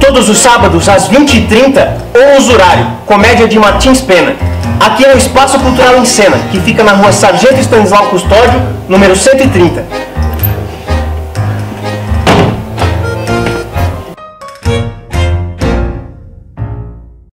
todos os sábados às 20h30, O Usurário, comédia de Martins Pena. Aqui é o Espaço Cultural em Cena, que fica na rua Sargento Stanislau Custódio, número 130.